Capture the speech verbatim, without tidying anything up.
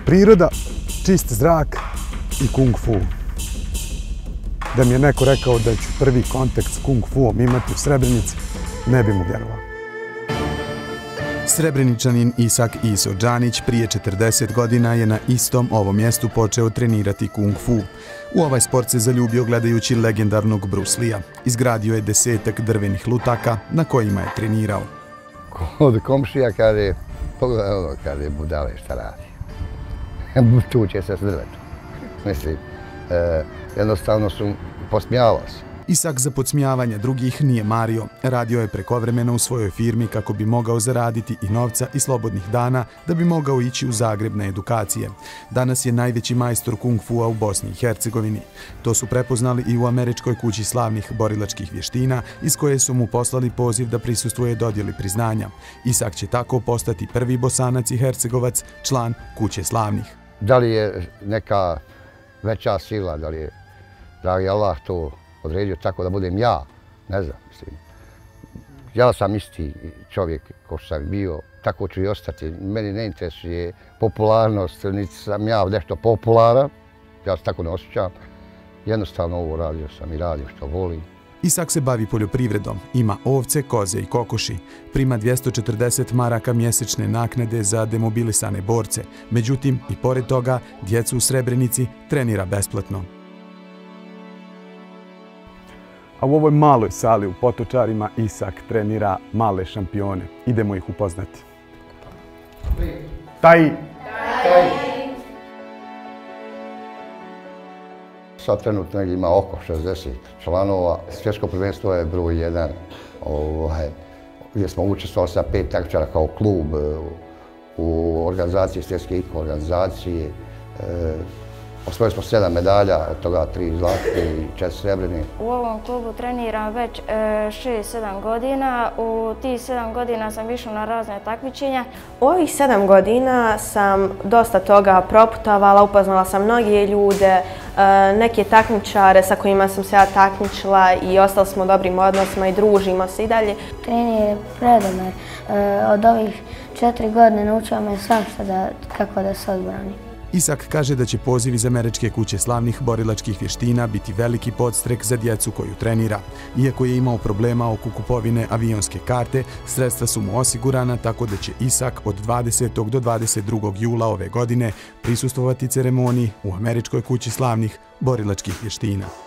Priroda, čist zrak i kung fu. Da mi je neko rekao da ću prvi kontakt s kung fuom imati u Srebrenici, ne bi mu vjerovao. Srebreničanin Isak Iso Džanić prije četrdeset godina je na istom ovom mjestu počeo trenirati kung fu. U ovaj sport se zaljubio gledajući legendarnog Bruce Lee-a. Izgradio je desetak drvenih lutaka na kojima je trenirao. Od komšija kaže, pogledaj ono, kaže, budale šta radi. Tu će se s drvetom. Mislim, e, jednostavno su posmijavali se. Isak za podsmijavanje drugih nije mario. Radio je prekovremeno u svojoj firmi kako bi mogao zaraditi i novca i slobodnih dana da bi mogao ići u Zagreb na edukacije. Danas je najveći majstor kung fua u Bosni i Hercegovini. To su prepoznali i u Američkoj kući slavnih borilačkih vještina iz koje su mu poslali poziv da prisustvuje dodjeli priznanja. Isak će tako postati prvi Bosanac i Hercegovac, član kuće slavnih. Da li je neka veća sila, da li je, da li Allah to odredio tako da budem ja, ne znam, mislim. Ja sam isti čovjek ko što sam bio, tako ću i ostati. Meni ne interesuje popularnost, niti sam ja nešto popularan, ja se tako ne osjećam. Jednostavno ovo radio sam i radio što volim. Isak se bavi poljoprivredom, ima ovce, koze i kokoši. Prima dvjesto četrdeset maraka mjesečne naknade za demobilisane borce. Međutim, i pored toga, djecu u Srebrenici trenira besplatno. A u ovoj maloj sali u Potočarima Isak trenira male šampione. Idemo ih upoznati. Taj! Taj! Sad trenutno ima oko šezdeset članova. Svjetsko prvenstvo je broj jedan, ovaj, gdje smo učestvovali sa pet takmičara kao klub u organizaciji svjetske organizacije. Osvojili smo sedam medalja, od toga tri zlatne i četiri srebrne. U ovom klubu treniram već šest sedam godina. U tih sedam godina sam išla na razne takmičenja. U ovih sedam godina sam dosta toga proputovala, upoznala sam mnoge ljude, neke takmičare sa kojima sam se ja takmičila i ostali smo u dobrim odnosima i družimo se i dalje. Trening je predobar. Od ovih četiri godine naučila me svašta da, kako da se odbrani. Isak kaže da će poziv iz Američke kuće slavnih borilačkih vještina biti veliki podstrek za djecu koju trenira. Iako je imao problema oko kupovine avionske karte, sredstva su mu osigurana tako da će Isak od dvadesetog do dvadeset drugog jula ove godine prisustvovati ceremoniji u Američkoj kući slavnih borilačkih vještina.